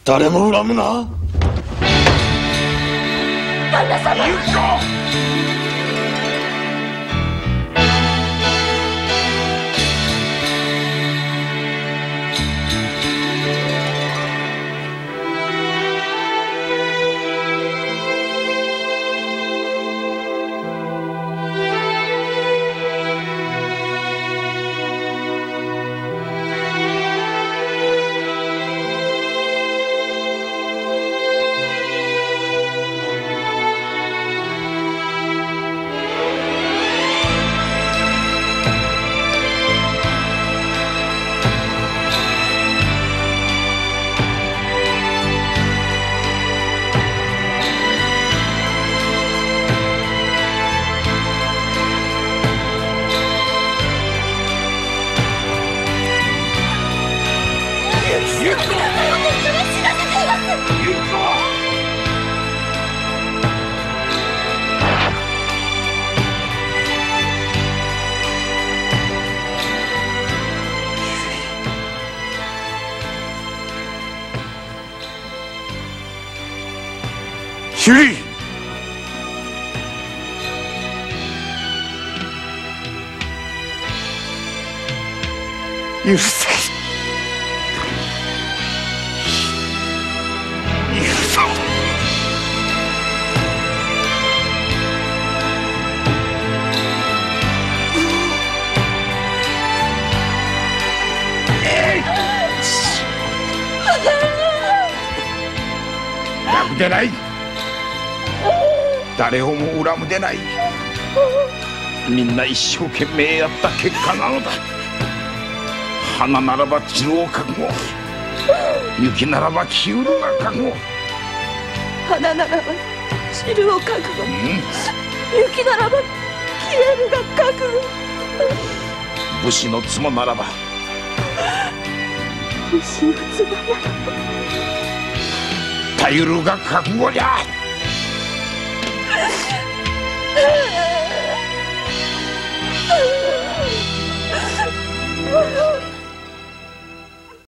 誰も恨むな。 旦那様。 ゆき子。朱莉、許せ、許そう。逆でない。誰をも恨むでない。みんな一生懸命やった結果なのだ。花ならば散るを覚悟、雪ならば消うのが覚悟。 花ならば散るを覚悟、雪ならば消えるが覚悟。 武士の妻ならば、 武士の妻ならば頼るが覚悟じゃ。